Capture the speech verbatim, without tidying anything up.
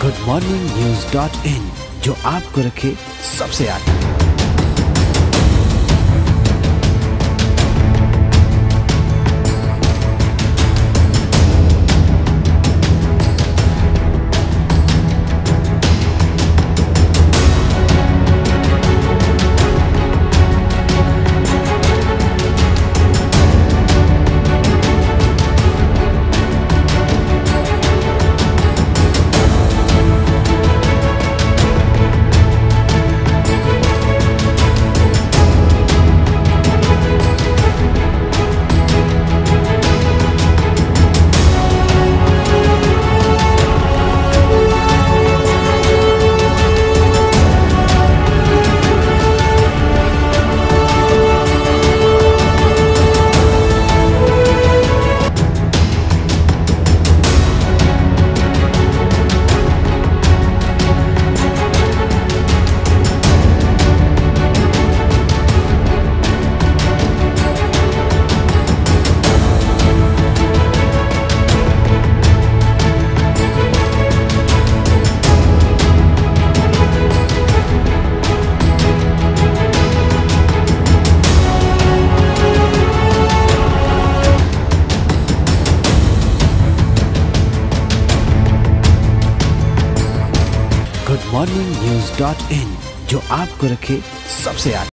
Good morning news dot in, जो आपको रखे सबसे आगे। Good morning news dot in, जो आपको रखे सबसे आगे।